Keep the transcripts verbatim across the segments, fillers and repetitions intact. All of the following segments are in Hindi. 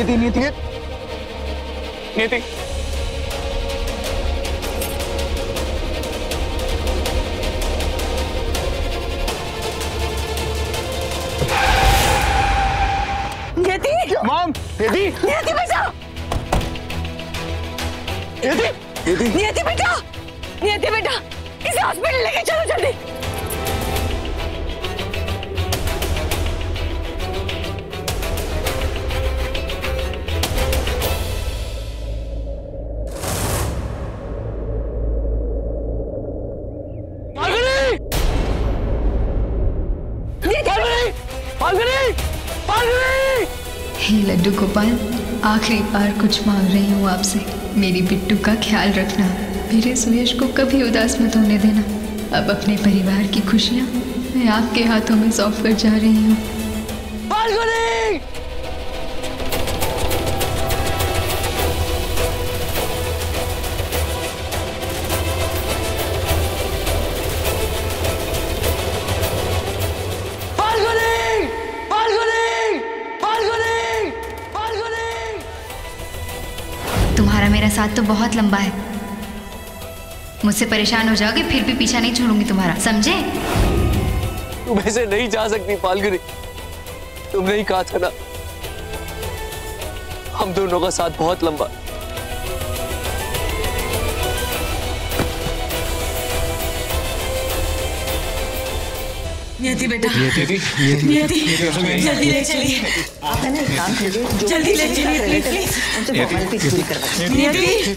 नियति नियति नियति नियति मॉम नियति नियति बेटा नियति नियति नियति बेटा नियति बेटा इसे हॉस्पिटल लेके चलो जल्दी। हे लड्डू गोपाल, आखिरी बार कुछ मांग रही हूँ आपसे, मेरी बिट्टू का ख्याल रखना, मेरे सुयश को कभी उदास मत होने देना। अब अपने परिवार की खुशियाँ मैं आपके हाथों में सौंप कर जा रही हूँ। तुम्हारा मेरा साथ तो बहुत लंबा है, मुझसे परेशान हो जाओगे फिर भी पीछा नहीं छोड़ूंगी तुम्हारा, समझे? तुम ऐसे नहीं जा सकती फाल्गुनी, तुमने ही कहा था ना हम दोनों का साथ बहुत लंबा। नियति बेटा नियति नियति जल्दी ले चलिए, आप है ना एक काम करिए, जल्दी ले चलिए प्लीज प्लीज, उनसे फॉर्मेलिटी पूरी करवाइए। नियति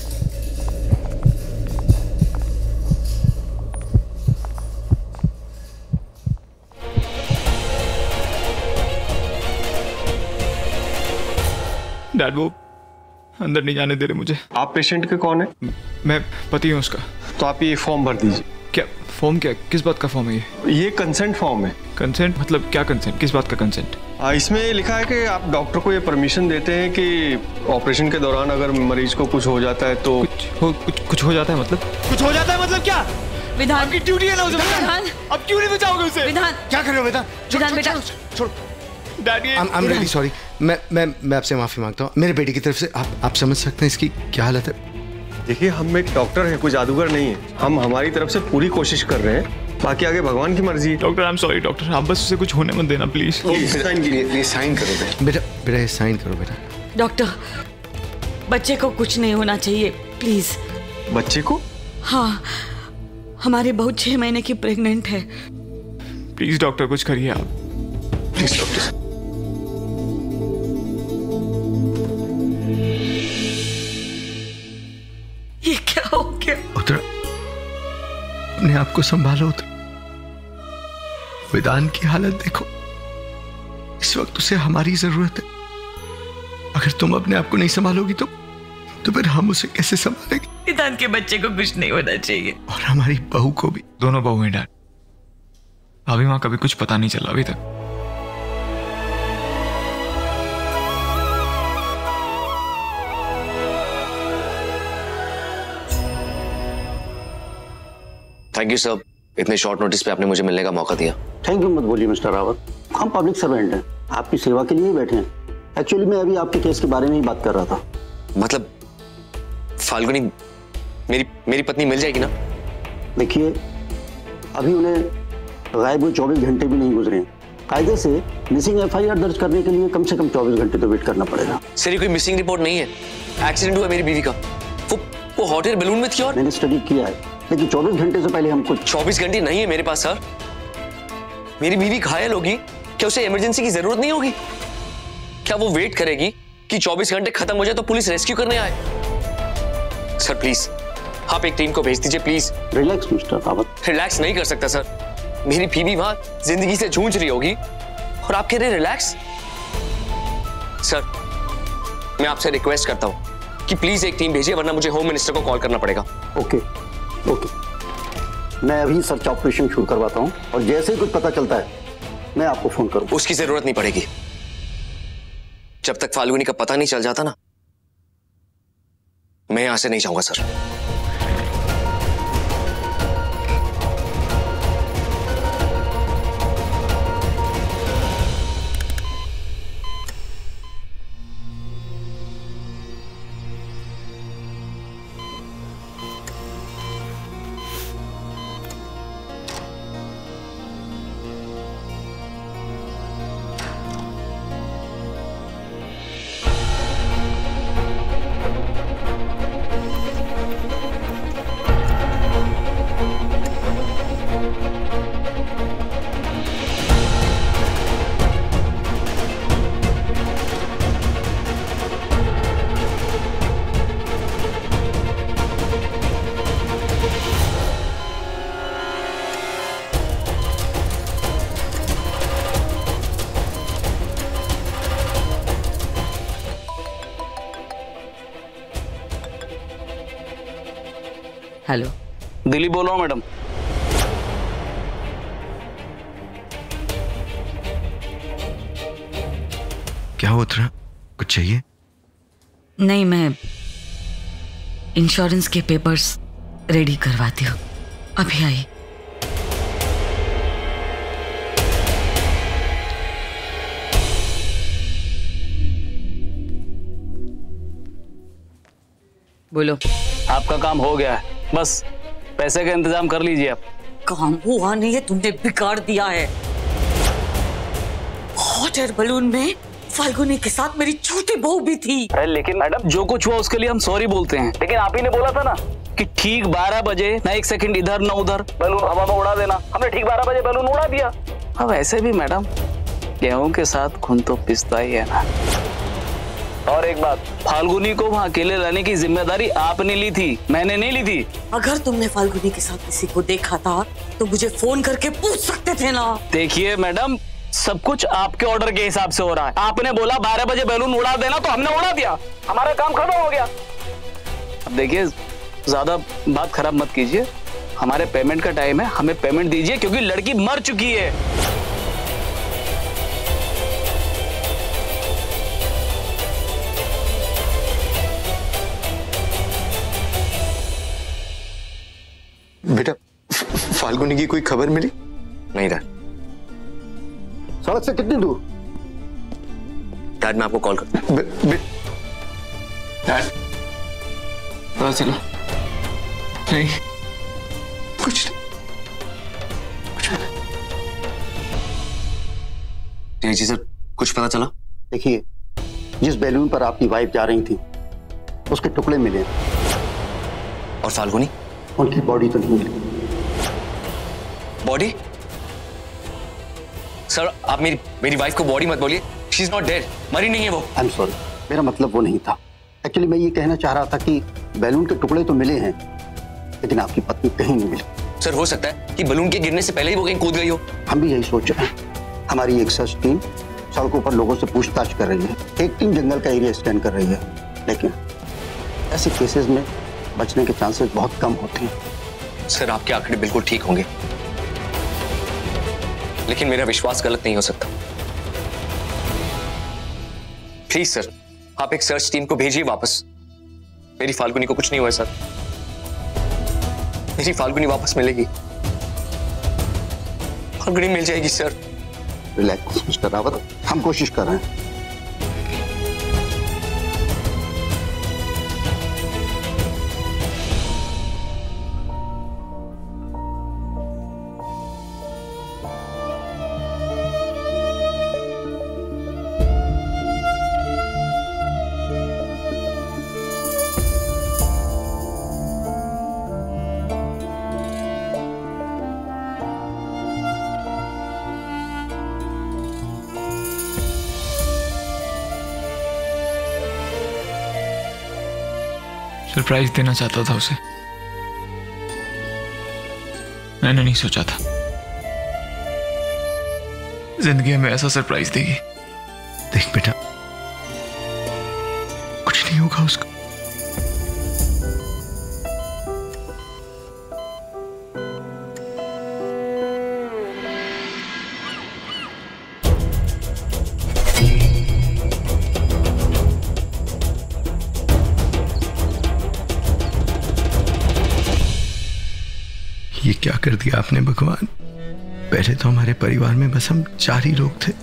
डैड वो अंदर नहीं जाने दे रहे मुझे। आप पेशेंट के कौन है? मैं पति हूँ उसका। तो आप ये फॉर्म भर दीजिए। क्या फॉर्म? क्या किस बात का फॉर्म है ये? ये कंसेंट फॉर्म है। कंसेंट मतलब क्या कंसेंट? किस बात का कंसेंट? इसमें लिखा है कि आप डॉक्टर को ये परमिशन देते हैं कि ऑपरेशन के दौरान अगर मरीज को कुछ हो जाता है तो कुछ हो कुछ कुछ हो जाता है मतलब कुछ हो जाता है मतलब क्या? विधान की ड्यूटी है ना उसे। विधान अब क्यों नहीं बचाओगे उसे? विधान क्या कर रहे हो बेटा? विधान बेटा छोड़। Daddy I am really sorry, मैं मैं मैं आपसे माफी मांगता हूँ। मेरे बेटे की तरफ से आप आप समझ सकते हैं इसकी क्या हालत है। देखिए हम एक डॉक्टर हैं, कोई जादूगर नहीं है। हम हमारी तरफ से पूरी कोशिश कर रहे हैं, बाकी आगे भगवान की मर्जी है। Doctor I am sorry doctor, आप बस उसे कुछ होने मत देना प्लीज। ये साइन करो बेटा। बेटा बेटा ये साइन करो बेटा। डॉक्टर बच्चे को कुछ नहीं होना चाहिए प्लीज। बच्चे को? हाँ, हमारी बहू छह महीने की प्रेग्नेंट है। प्लीज डॉक्टर कुछ करिए आप। Please doctor. ये क्या हो गया? उत्तरा अपने आप को संभालो उत्तरा। विधान की हालत देखो, इस वक्त उसे हमारी जरूरत है। अगर तुम अपने आप को नहीं संभालोगी तो तो फिर हम उसे कैसे संभालेंगे? विधान के बच्चे को कुछ नहीं होना चाहिए और हमारी बहू को भी। दोनों बहू हैं डैड, भाभी माँ कभी कुछ पता नहीं चला अभी तक। थैंक यू सर, इतने शॉर्ट नोटिस पे आपने मुझे मिलने का मौका दिया। थैंक यू मत बोलिए मिस्टर रावत, हम पब्लिक सर्वेंट हैं, आपकी सेवा के लिए ही बैठे हैं। एक्चुअली मैं अभी आपके केस के बारे में ही बात कर रहा था। मतलब फाल्गुनी मेरी मेरी पत्नी मिल जाएगी ना? देखिए अभी उन्हें गायब हुए चौबीस घंटे भी नहीं गुजरे। कायदे से मिसिंग एफ आई आर दर्ज करने के लिए कम से कम चौबीस घंटे तो वेट करना पड़ेगा। सर ये कोई मिसिंग रिपोर्ट नहीं है, एक्सीडेंट हुआ मेरी बीवी का। वो वो हॉट एयर बैलून में थी और मैंने स्टडी किया है, लेकिन चौबीस घंटे से पहले हमको। चौबीस घंटे नहीं है मेरे पास सर। मेरी बीवी घायल होगी, क्या उसे इमरजेंसी की जरूरत नहीं होगी? क्या वो वेट करेगी कि चौबीस घंटे खत्म हो जाए तो पुलिस रेस्क्यू करने आए? सर प्लीज आप एक टीम को भेज दीजिए please. Relax mister Rawat. Relax नहीं कर सकता सर, मेरी बीवी वहां जिंदगी से जूझ रही होगी और आप कह रहे रिलैक्स? सर मैं आपसे रिक्वेस्ट करता हूं कि प्लीज एक टीम भेजिए, वरना मुझे होम मिनिस्टर को कॉल करना पड़ेगा। ओके ओके, मैं अभी सर्च ऑपरेशन शुरू करवाता हूं और जैसे ही कुछ पता चलता है मैं आपको फोन करूंगा। उसकी जरूरत नहीं पड़ेगी, जब तक फाल्गुनी का पता नहीं चल जाता ना मैं यहां से नहीं जाऊंगा सर। हेलो, दिलीप बोल रहा हूँ मैडम। क्या हो उत्तरा, कुछ चाहिए? नहीं, मैं इंश्योरेंस के पेपर्स रेडी करवाती हूँ, अभी आई। बोलो। आपका काम हो गया है, बस पैसे का इंतजाम कर लीजिए आप। काम हुआ नहीं है, तुमने बिगाड़ दिया है। हॉट एयर बलून में फाल्गुनी के साथ मेरी छोटी बहू भी थी। अरे लेकिन मैडम, जो कुछ हुआ उसके लिए हम सॉरी बोलते हैं, लेकिन आप ही ने बोला था ना कि ठीक बारह बजे ना एक सेकंड इधर ना उधर बैलून हवा में उड़ा देना। हमने ठीक बारह बजे बैलून उड़ा दिया। अब ऐसे भी मैडम, गेहूं के साथ खून तो पिसता ही है ना। और एक बात, फाल्गुनी को वहाँ अकेले लाने की जिम्मेदारी आपने ली थी, मैंने नहीं ली थी। अगर तुमने फाल्गुनी के साथ किसी को देखा था तो मुझे फोन करके पूछ सकते थे ना। देखिए मैडम, सब कुछ आपके ऑर्डर के हिसाब से हो रहा है। आपने बोला बारह बजे बैलून उड़ा देना तो हमने उड़ा दिया, हमारा काम खत्म हो गया। अब देखिए, ज्यादा बात खराब मत कीजिए, हमारे पेमेंट का टाइम है, हमें पेमेंट दीजिए क्योंकि लड़की मर चुकी है। बेटा, फाल्गुनी की कोई खबर मिली? नहीं डैड। सड़क से कितनी दूर? डैड मैं आपको कॉल करता हूँ। डैड पता चला? नहीं, कुछ कुछ नहीं। जी सर, कुछ पता चला? देखिए, जिस बैलून पर आपकी वाइफ जा रही थी उसके टुकड़े मिले। और फाल्गुनी? उनकी बॉडी तो नहीं मिली। बॉडी? सर, आप मेरी मेरी वाइफ को बॉडी मत बोलिए। शी इज नॉट डेड, मरी नहीं है वो। आई एम सॉरी, मेरा मतलब वो नहीं था। एक्चुअली मैं ये कहना चाह रहा था कि बैलून के टुकड़े तो मिले हैं, लेकिन आपकी पत्नी कहीं नहीं मिली। सर, हो सकता है कि बलून के गिरने से पहले ही वो कहीं कूद गई हो। हम भी यही सोच रहे हैं। हमारी एक सर्च टीम सड़कों पर लोगों से पूछताछ कर रही है, एक टीम जंगल का एरिया स्कैन कर रही है, लेकिन ऐसे केसेस में बचने के चांसेस बहुत कम होते हैं। सर, आपके आंकड़े बिल्कुल ठीक होंगे, लेकिन मेरा विश्वास गलत नहीं हो सकता। प्लीज सर, आप एक सर्च टीम को भेजिए वापस। मेरी फाल्गुनी को कुछ नहीं हुआ सर, मेरी फाल्गुनी वापस मिलेगी, फाल्गुनी मिल जाएगी सर। रिलैक्स मिस्टर रावत, हम कोशिश कर रहे हैं। सरप्राइज देना चाहता था उसे, मैंने नहीं सोचा था जिंदगी में ऐसा सरप्राइज देगी। देख बेटा, कुछ नहीं होगा उसको। ये क्या कर दिया आपने भगवान। पहले तो हमारे परिवार में बस हम चार ही लोग थे,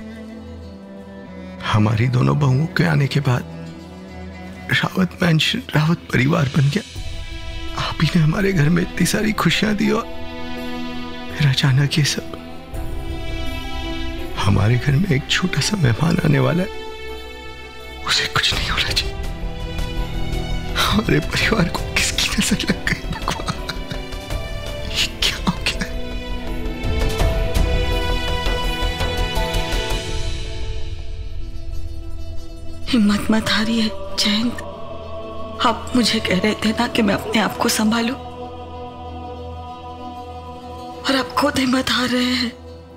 हमारी दोनों बहुओं के आने के बाद रावत मैंशन रावत परिवार बन गया। आप ही ने हमारे घर में इतनी सारी खुशियां दी और फिर अचानक ये सब। हमारे घर में एक छोटा सा मेहमान आने वाला है, उसे कुछ नहीं होना चाहिए। हमारे परिवार को किसकी नजर लग गई भगवान, ये क्या हो गया है? हिम्मत मत हारिए जयंत, आप मुझे कह रहे थे ना कि मैं अपने आप को संभालूं, और आप खुद हिम्मत हार रहे हैं।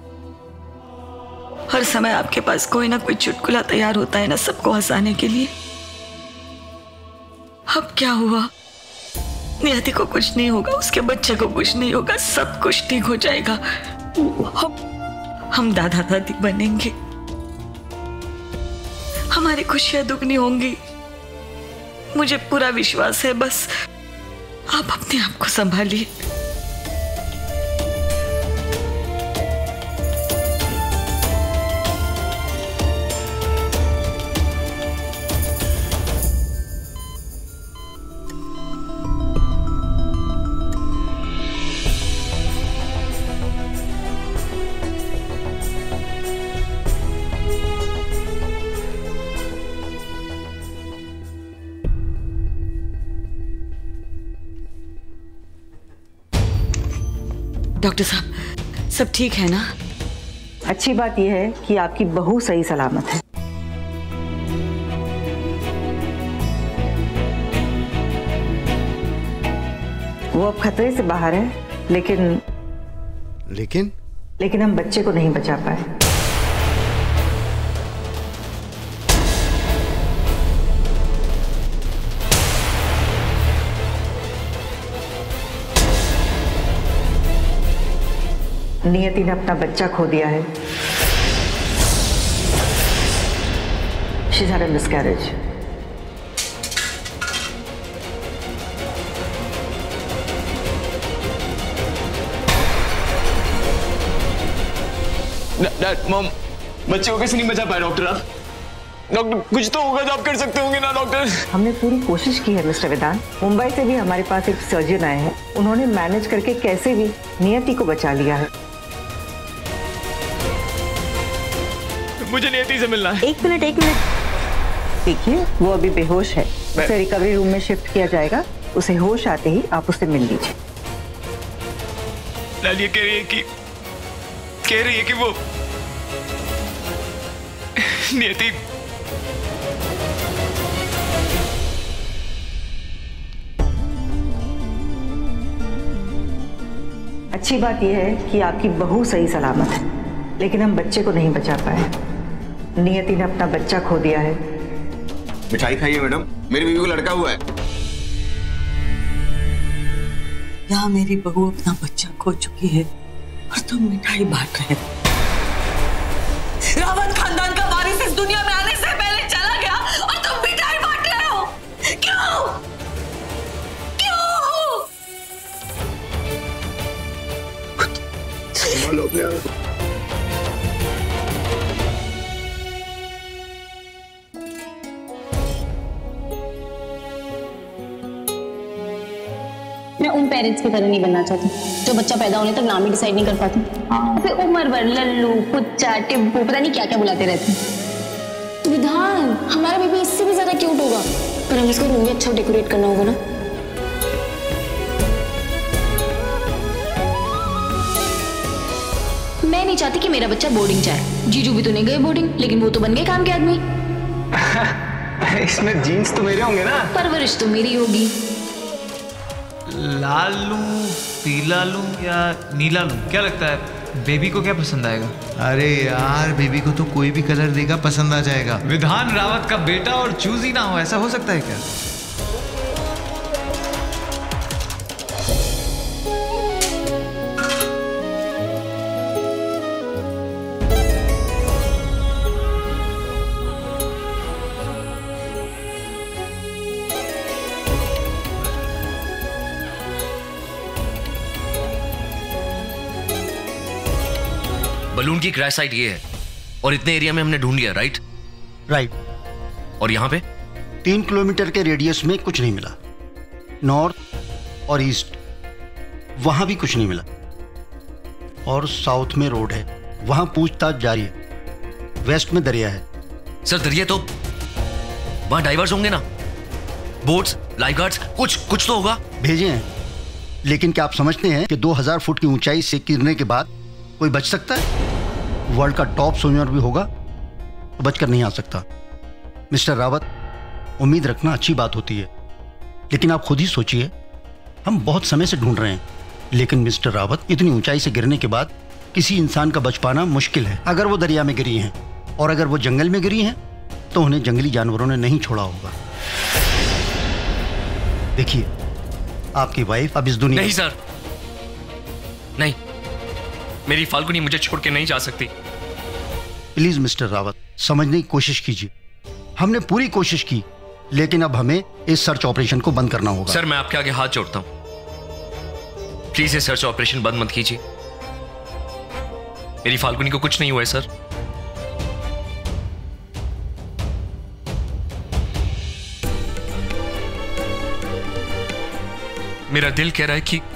हर समय आपके पास कोई ना कोई चुटकुला तैयार होता है ना सबको हंसाने के लिए। अब क्या हुआ, नियति को कुछ नहीं होगा, उसके बच्चे को कुछ नहीं होगा, सब कुछ ठीक हो जाएगा। हम हम दादा दादी बनेंगे, हमारी खुशियां दुगनी होंगी, मुझे पूरा विश्वास है। बस आप अपने आप को संभालिए। डॉक्टर साहब, सब ठीक है ना? अच्छी बात यह है कि आपकी बहू सही सलामत है। वो अब खतरे से बाहर है, लेकिन लेकिन लेकिन हम बच्चे को नहीं बचा पाए। नियति ने अपना बच्चा खो दिया है। She's had a miscarriage. Dad, mom, बच्चे को कैसे नहीं बचा पाए डॉक्टर? आप डॉक्टर, कुछ तो होगा जो आप कर सकते होंगे ना डॉक्टर? हमने पूरी कोशिश की है मिस्टर वेदांत। मुंबई से भी हमारे पास एक सर्जन आए हैं, उन्होंने मैनेज करके कैसे भी नियति को बचा लिया है। मुझे नियति से मिलना है। एक मिनट एक मिनट देखिए, वो अभी बेहोश है, उसे रिकवरी रूम में शिफ्ट किया जाएगा। उसे होश आते ही आप उससे मिल लीजिए। लालिया कह रही है कि कह रही है कि वो नियति अच्छी बात यह है कि आपकी बहू सही सलामत है, लेकिन हम बच्चे को नहीं बचा पाए। नियति ने अपना बच्चा खो दिया है। मिठाई खाइए मैडम, मेरी बीवी को लड़का हुआ है। यहाँ मेरी बहू अपना बच्चा खो चुकी है और तुम मिठाई बांट रहे हो। रावत खानदान का वारिस इस दुनिया में आने से पहले चला गया और तुम मिठाई बांट रहे हो। क्यों? क्यों? संभालो अपने आप। मैं उन पेरेंट्स की तरह नहीं बनना चाहती जो बच्चा पैदा होने तक नाम ही डिसाइड नहीं कर पाते। फिर उम्र भर लल्लू, कुच्चा, टिब्बू, पता नहीं क्या क्या बुलाते रहते हैं। विधान, हमारा बेबी इससे भी ज्यादा क्यूट होगा, पर हमें इसको रूम भी अच्छा डेकोरेट करना होगा ना। मैं नहीं चाहती कि मेरा बच्चा बोर्डिंग जाए। जीजू भी तो नहीं गए बोर्डिंग, लेकिन वो तो बन गए काम के आदमी। इसमें जीन्स तो मेरे होंगे ना? परवरिश तो मेरी होगी। लाल लूं, पीला लूं या नीला लूं? क्या लगता है बेबी को क्या पसंद आएगा? अरे यार, बेबी को तो कोई भी कलर देगा पसंद आ जाएगा। विधान रावत का बेटा और चूज ही ना हो, ऐसा हो सकता है क्या? बलून की क्रैश साइट ये है और इतने एरिया में हमने ढूंढ लिया। Right right. और यहाँ पे तीन किलोमीटर के रेडियस में कुछ नहीं मिला। नॉर्थ और ईस्ट वहां भी कुछ नहीं मिला, और साउथ में रोड है, वहां पूछताछ जारी है। वेस्ट में दरिया है। सर दरिया तो वहां डाइवर्स होंगे ना, बोट्स, लाइफ गार्ड्स, कुछ कुछ तो होगा। भेजे हैं, लेकिन क्या आप समझते हैं कि दो हज़ार फुट की ऊंचाई से गिरने के बाद कोई बच सकता है? वर्ल्ड का टॉप स्विमर भी होगा तो बचकर नहीं आ सकता। मिस्टर रावत, उम्मीद रखना अच्छी बात होती है, लेकिन आप खुद ही सोचिए, हम बहुत समय से ढूंढ रहे हैं, लेकिन मिस्टर रावत, इतनी ऊंचाई से गिरने के बाद किसी इंसान का बच पाना मुश्किल है। अगर वो दरिया में गिरी हैं और अगर वो जंगल में गिरी हैं तो उन्हें जंगली जानवरों ने नहीं छोड़ा होगा। देखिए, आपकी वाइफ अब इस दुनिया नहीं सर, नहीं, मेरी फाल्गुनी मुझे छोड़ के नहीं जा सकती। प्लीज मिस्टर रावत, समझने की कोशिश कीजिए। हमने पूरी कोशिश की, लेकिन अब हमें इस सर्च ऑपरेशन को बंद करना होगा। सर मैं आपके आगे हाथ जोड़ता हूं, प्लीज ये सर्च ऑपरेशन बंद मत कीजिए। मेरी फाल्गुनी को कुछ नहीं हुआ है सर। मेरा दिल कह रहा है कि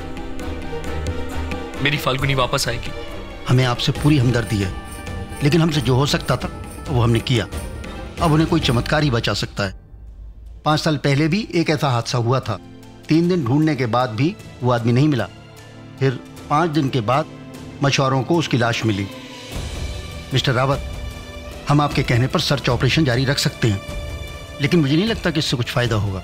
मेरी फाल्गुनी वापस आएगी। हमें आपसे पूरी हमदर्दी है, लेकिन हमसे जो हो सकता था वो हमने किया। अब उन्हें कोई चमत्कार ही बचा सकता है। पांच साल पहले भी एक ऐसा हादसा हुआ था। तीन दिन ढूंढने के बाद भी वो आदमी नहीं मिला। फिर पांच दिन के बाद मछुआरों को उसकी लाश मिली। मिस्टर रावत, हम आपके कहने पर सर्च ऑपरेशन जारी रख सकते हैं, लेकिन मुझे नहीं लगता कि इससे कुछ फायदा होगा।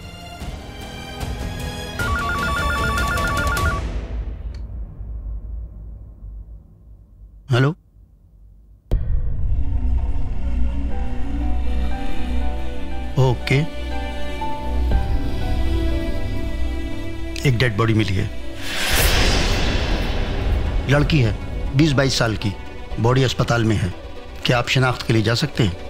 हेलो, ओके, एक डेड बॉडी मिली है। लड़की है, बीस बाईस साल की। बॉडी अस्पताल में है। क्या आप शिनाख्त के लिए जा सकते हैं?